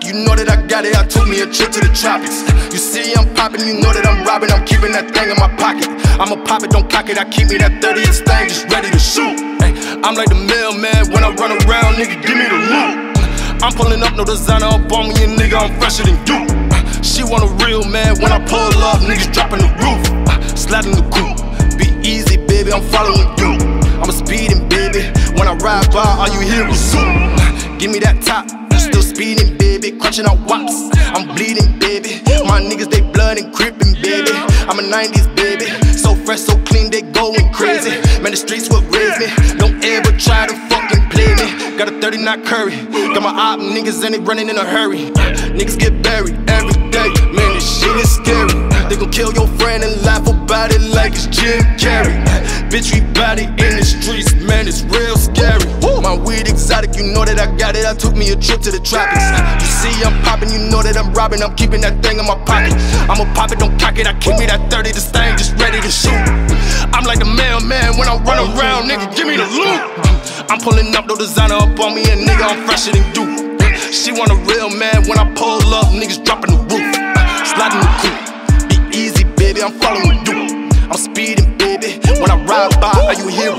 you know that I got it. I took me a trip to the tropics. You see I'm popping, you know that I'm robbing. I'm keeping that thing in my pocket. I'ma pop it, don't cock it. I keep me that 30th thing just ready to shoot. Ay, I'm like the mailman when I run around, nigga, give me the loot. I'm pulling up, no designer up on me, and nigga, I'm fresher than you. She want a real man when I pull up, niggas dropping the roof. Sliding the coupe, be easy, baby, I'm following you. I'm a speeding, baby. When I ride by, all you hear is zoom. Give me that top, still speeding, baby. Crunching out wops, I'm bleeding, baby. My niggas, they blood and crippn, baby. I'm a 90s, baby. So fresh, so clean, they going crazy. Man, the streets will raise me. Don't ever try to fucking play me. Got a 30-knot curry. Got my op niggas and they running in a hurry. Niggas get buried every day. Man, this shit is scary. They gon' kill your friend and laugh about it like it's Jim Carrey. Bitch, we body in the streets, man, it's real scary. My weed exotic, you know that I got it. I took me a trip to the tropics. You see I'm popping, you know that I'm robbing. I'm keeping that thing in my pocket. I'ma pop it, don't cock it. I keep me that 30, this thing just ready to shoot. I'm like the mailman when I run around, nigga, give me the loot. I'm pulling up, no designer up on me, and nigga, I'm fresher than you. She want a real man when I pull up, niggas dropping the roof. Sliding the coupe, be easy, baby, I'm following you. I'm speeding, baby. When I ride by, all you hear